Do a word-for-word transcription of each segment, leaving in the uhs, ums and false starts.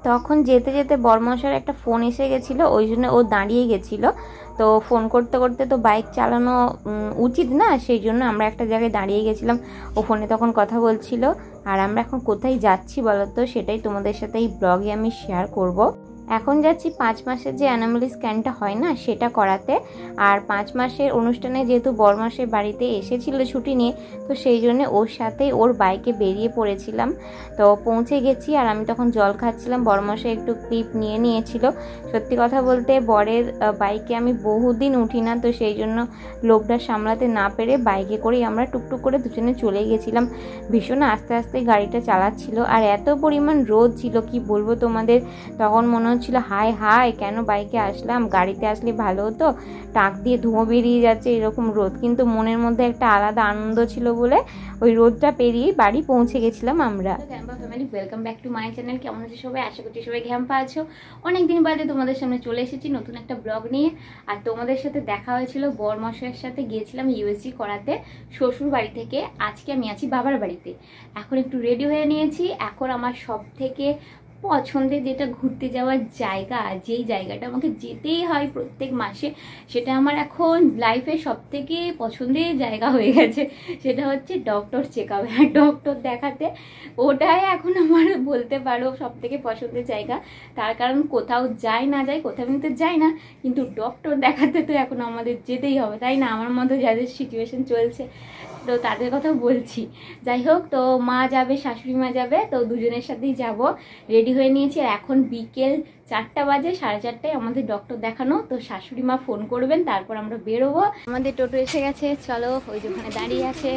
তখন যেতে যেতে বরমশার একটা ফোন এসে গেছিলো, ওই জন্য ও দাঁড়িয়ে গেছিলো। তো ফোন করতে করতে তো বাইক চালানো উচিত না, সেই জন্য আমরা একটা জায়গায় দাঁড়িয়ে গেছিলাম। ও ফোনে তখন কথা বলছিল। আর আমরা এখন কোথায় যাচ্ছি বলো তো, সেটাই তোমাদের সাথে এই ব্লগে আমি শেয়ার করব। এখন যাচ্ছি পাঁচ মাসের যে অ্যানোমালি স্ক্যানটা হয় না, সেটা করাতে। আর পাঁচ মাসের অনুষ্ঠানে যেহেতু বরমাসের বাড়িতে এসেছিল ছুটি নিয়ে, তো সেই জন্য ওর সাথেই ওর বাইকে বেরিয়ে পড়েছিলাম। তো পৌঁছে গেছি, আর আমি তখন জল খাচ্ছিলাম। বরমাসে একটু ক্লিপ নিয়ে নিয়েছিল। সত্যি কথা বলতে বরের বাইকে আমি বহুদিন উঠি না, তো সেই জন্য লোকটা সামলাতে না পেরে বাইকে করেই আমরা টুকটুক করে দুজনে চলে গেছিলাম। ভীষণ আস্তে আস্তে গাড়িটা চালাচ্ছিল, আর এত পরিমাণ রোদ ছিল কি বলবো তোমাদের। তখন মনে ছিল হাই হাই কেন বাইকে আসলাম, গাড়িতে আসলে ভালো হতো, টাক দিয়ে ধোঁয়া বেরিয়ে যাচ্ছে এরকম রোদ। কিন্তু মনের মধ্যে একটা আলাদা আনন্দ ছিল বলে ওই রোদটা পেরিয়ে বাড়ি পৌঁছে গেছিলাম আমরা। গ্যাম্পা family, welcome back to my channel. কেমন আছে সবাই? আশা করছি সবাই গ্যাম্পা আছো। অনেকদিন বাদে তোমাদের সামনে চলে এসেছি নতুন একটা ব্লগ নিয়ে। আর তোমাদের সাথে দেখা হয়েছিল বরমশাইয়ের সাথে, গিয়েছিলাম ইউএসজি করাতে শ্বশুর বাড়ি থেকে। আজকে আমি আছি বাবার বাড়িতে। এখন একটু রেডি হয়ে নিয়েছি। এখন আমার সব থেকে পছন্দের যেটা ঘুরতে যাওয়ার জায়গা, যেই জায়গাটা আমাকে যেতেই হয় প্রত্যেক মাসে, সেটা আমার এখন লাইফে সব থেকে পছন্দের জায়গা হয়ে গেছে। সেটা হচ্ছে ডক্টর চেক আপ, হ্যাঁ ডক্টর দেখাতে। ওটাই এখন আমার বলতে পারো সব থেকে পছন্দের জায়গা। তার কারণ কোথাও যাই না যাই, কোথাও কিন্তু যাই না, কিন্তু ডক্টর দেখাতে তো এখন আমাদের যেতেই হবে, তাই না? আমার মতো যাদের সিচুয়েশন চলছে, তো তাদের কথা বলছি। যাই হোক, তো মা যাবে, শাশুড়ি মা যাবে, তো দুজনের সাথেই যাব। রেডি হয়ে নিয়েছি। আর এখন বিকেল চারটা বাজে, সাড়ে চারটায় আমাদের ডক্টর দেখানো। তো শাশুড়ি মা ফোন করবেন, তারপর আমরা বেরোবো। আমাদের টোটো এসে গেছে, চলো। ওই যে ওখানে দাঁড়িয়ে আছে,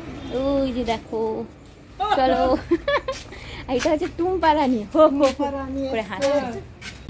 ওই যে দেখো, চলো। এটা হচ্ছে টুম্পা রানী, হো হো করে হাসছে।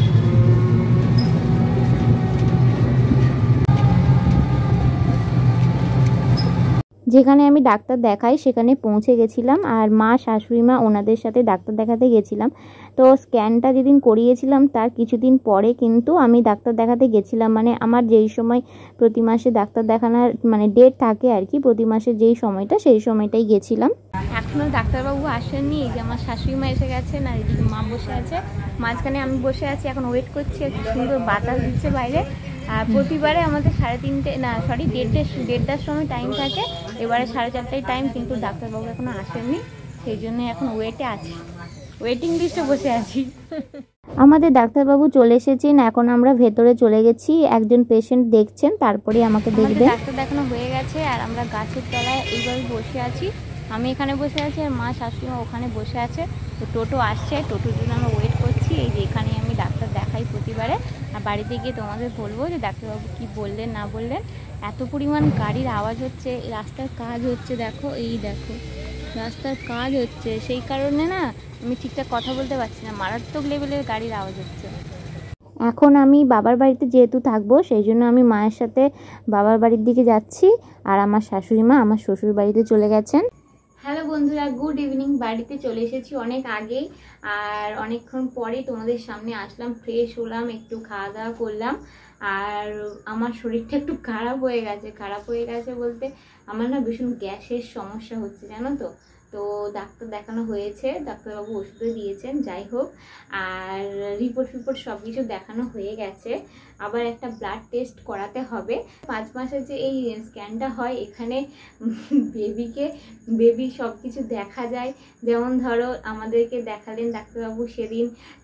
যেখানে আমি ডাক্তার দেখাই সেখানে পৌঁছে গেছিলাম। আর মা শাশুড়ি মা ওনাদের সাথে ডাক্তার দেখাতে গেছিলাম। তো স্ক্যানটা যেদিন করিয়েছিলাম তার কিছুদিন পরে কিন্তু আমি ডাক্তার দেখাতে গেছিলাম। মানে আমার যেই সময় প্রতি মাসে ডাক্তার দেখানোর মানে ডেট থাকে আর কি, প্রতি মাসে যেই সময়টা, সেই সময়টাই গেছিলাম। এখনও ডাক্তারবাবু আসেননি। এই যে আমার শাশুড়ি মা এসে গেছেন, আর এদিকে মা বসে আছে, মাঝখানে আমি বসে আছি। এখন ওয়েট করছি, একটু সুন্দর বাতাস দিচ্ছে বাইরে। আর প্রতিবারে আমাদের সাড়ে তিনটে না সরি দেড়টে দেড়টার সময় টাইম থাকে, এবারে সাড়ে চারটায় টাইম, কিন্তু ডাক্তারবাবু এখনো আসেননি, সেই জন্য এখন ওয়েটে আছি, ওয়েটিং লিস্টে বসে আছি। আমাদের ডাক্তারবাবু চলে এসেছেন, এখন আমরা ভেতরে চলে গেছি। একজন পেশেন্ট দেখছেন, তারপরে আমাকে দেখবে। ডাক্তার দেখানো হয়ে গেছে, আর আমরা গাছের তলায় এইভাবে বসে আছি। আমি এখানে বসে আছি, আর মা শাশুড়ি মা ওখানে বসে আছে। তো টোটো আসছে, টোটোর জন্য আমরা ওয়েট করছি। এই যে এখানে আমি ডাক্তার দেখাই প্রতিবারে। আর বাড়িতে গিয়ে তোমাদের বলবো যে ডাক্তারবাবু কি বললেন না বললেন। এত পরিমাণ গাড়ির আওয়াজ হচ্ছে, রাস্তার কাজ হচ্ছে, দেখো এই দেখো রাস্তার কাজ হচ্ছে, সেই কারণে না আমি ঠিকঠাক কথা বলতে পারছি না, মারাত্মক লেভেলের গাড়ির আওয়াজ হচ্ছে। এখন আমি বাবার বাড়িতে যেহেতু থাকবো, সেই জন্য আমি মায়ের সাথে বাবার বাড়ির দিকে যাচ্ছি। আর আমার শাশুড়ি মা আমার শ্বশুর বাড়িতে চলে গেছেন। হ্যালো বন্ধুরা, গুড ইভিনিং। বাড়িতে চলে এসেছি অনেক আগেই, আর অনেকক্ষণ পরে তোমাদের সামনে আসলাম। ফ্রেশ হলাম, একটু খাওয়া দাওয়া করলাম। আর আমার শরীরটা একটু খারাপ হয়ে গেছে। খারাপ হয়ে গেছে বলতে আমার না ভীষণ গ্যাসের সমস্যা হচ্ছে, জানো তো। তো ডাক্তার দেখানো হয়েছে, ডাক্তারবাবু ওষুধও দিয়েছেন। যাই হোক, আর রিপোর্ট ফিপোর্ট সব কিছু দেখানো হয়ে গেছে। আবার একটা ব্লাড টেস্ট করাতে হবে। পাঁচ মাসের যে এই স্ক্যানটা হয়, এখানে বেবিকে বেবি সব কিছু দেখা যায়। যেমন ধরো আমাদেরকে দেখালেন ডাক্তারবাবু সেদিন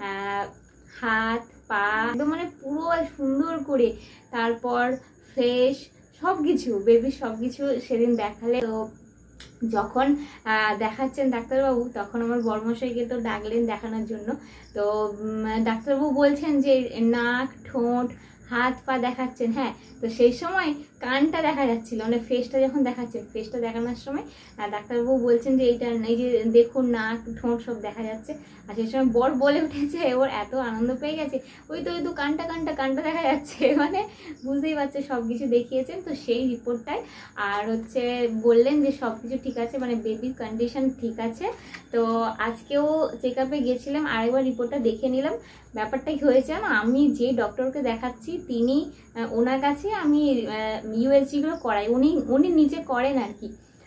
হাত পা একদম মানে পুরো সুন্দর করে, তারপর ফেস সব কিছু, বেবি সব কিছু সেদিন দেখালে। তো যখন দেখাচ্ছেন ডাক্তারবাবু, তখন আমার বরমশাইকে তো ডাকলেন দেখানোর জন্য। তো ডাক্তারবাবু বলছেন যে নাক, ঠোঁট, হাত পা দেখাচ্ছেন। হ্যাঁ, তো সেই সময় কানটা দেখা যাচ্ছিল, মানে ফেসটা যখন দেখাচ্ছেন, ফেসটা দেখানোর সময় ডাক্তারবাবু বলছেন যে এইটা এই যে দেখুন নাক ঠোঁট সব দেখা যাচ্ছে। আর সেই সময় বর বলে উঠেছে, ওর এত আনন্দ পেয়ে গেছে, ওই তো ওই তো কানটা কানটা কানটা দেখা যাচ্ছে। মানে বুঝতেই পারছে সব কিছু দেখিয়েছেন। তো সেই রিপোর্টটাই আর হচ্ছে বললেন যে সব কিছু ঠিক আছে, মানে বেবির কন্ডিশন ঠিক আছে। তো আজকেও চেক আপে গেছিলাম, আরেকবার রিপোর্টটা দেখে নিলাম। ব্যাপারটা কি হয়েছে না, আমি যে ডক্টরকে দেখাচ্ছি তিনি ওনার কাছে আমি ইউএসজিগুলো করাই, উনি উনি নিজে করেন আর কি।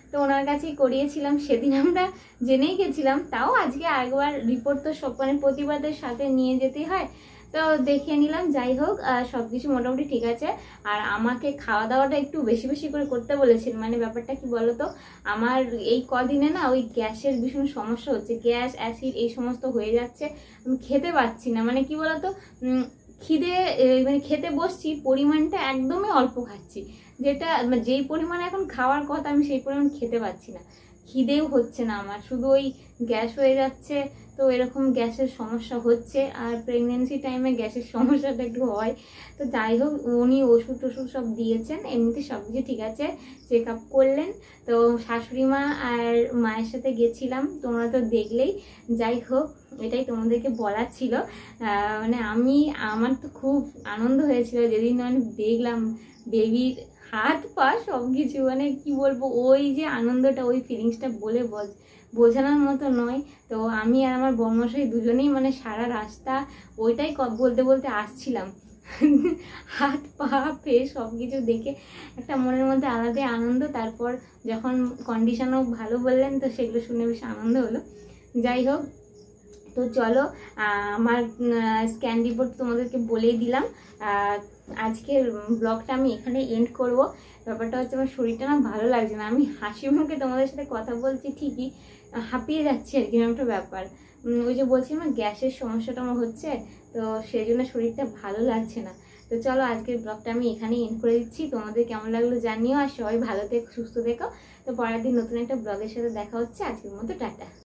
তো ওনার কাছেই করিয়েছিলাম। সেদিন আমরা জেনেই গেছিলাম, তাও আজকে আরেকবার রিপোর্ট তো সব মানে প্রতিবাদের সাথে নিয়ে যেতেই হয়, তো দেখিয়ে নিলাম। যাই হোক সব কিছু মোটামুটি ঠিক আছে। আর আমাকে খাওয়া দাওয়াটা একটু বেশি বেশি করে করতে বলেছেন। মানে ব্যাপারটা কি বলতো, আমার এই কদিনে না ওই গ্যাসের ভীষণ সমস্যা হচ্ছে, গ্যাস অ্যাসিড এই সমস্ত হয়ে যাচ্ছে, আমি খেতে পাচ্ছি না। মানে কি বলতো, খিদে মানে খেতে বসছি, পরিমাণটা একদমই অল্প খাচ্ছি, যেটা যেই পরিমাণে এখন খাওয়ার কথা আমি সেই পরিমাণ খেতে পাচ্ছি না, খিদেও হচ্ছে না আমার, শুধু ওই গ্যাস হয়ে যাচ্ছে। তো এরকম গ্যাসের সমস্যা হচ্ছে, আর প্রেগনেন্সি টাইমে গ্যাসের সমস্যাটা একটু হয়। তো যাই হোক উনি ওষুধ টষুধ সব দিয়েছেন, এমনিতে সব কিছু ঠিক আছে, চেক আপ করলেন। তো শাশুড়ি মা আর মায়ের সাথে গেছিলাম, তোমরা তো দেখলেই। যাই হোক এটাই তোমাদেরকে বলার ছিল। মানে আমি আমার তো খুব আনন্দ হয়েছিল যেদিন আমি দেখলাম বেবির হাত পা সব কিছু, মানে কি বলবো, ওই যে আনন্দটা, ওই ফিলিংসটা বলে বোঝানোর মতো নয়। তো আমি আর আমার বর্মশাই দুজনেই মানে সারা রাস্তা ওইটাই বলতে বলতে আসছিলাম। হাত পা পেয়ে সব কিছু দেখে একটা মনের মধ্যে আলাদাই আনন্দ। তারপর যখন কন্ডিশনও ভালো বললেন, তো সেগুলো শুনে বেশ আনন্দ হলো। যাই হোক, তো চলো আমার স্ক্যান রিপোর্ট তোমাদেরকে বলেই দিলাম। আজকের ব্লগটা আমি এখানে এন্ড করব। ব্যাপারটা হচ্ছে আমার শরীরটা না ভালো লাগছে না, আমি হাসি মুখে তোমাদের সাথে কথা বলছি ঠিকই, হাঁপিয়ে যাচ্ছি আর কি, একটা ব্যাপার। ওই যে বলছিলাম না গ্যাসের সমস্যাটা আমার হচ্ছে, তো সেই জন্য শরীরটা ভালো লাগছে না। তো চলো আজকের ব্লগটা আমি এখানে এন্ড করে দিচ্ছি। তোমাদের কেমন লাগলো জানিও, আর সবাই ভালো থেকো, সুস্থ থেকো। তো পরের দিন নতুন একটা ব্লগের সাথে দেখা হচ্ছে। আজকের মতো টাটা।